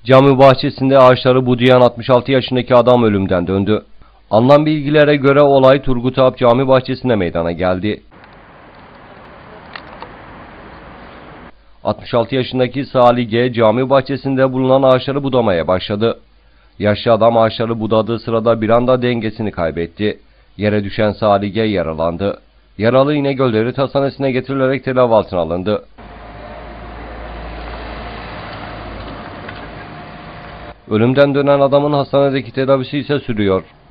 Cami bahçesinde ağaçları budayan 66 yaşındaki adam ölümden döndü. Alınan bilgilere göre olay Turgut Alp Cami bahçesinde meydana geldi. 66 yaşındaki Salih G. cami bahçesinde bulunan ağaçları budamaya başladı. Yaşlı adam ağaçları budadığı sırada bir anda dengesini kaybetti. Yere düşen Salih G. yaralandı. Yaralı İnegöl Devlet Hastanesi'ne getirilerek tedavi altına alındı. Ölümden dönen adamın hastanedeki tedavisi ise sürüyor.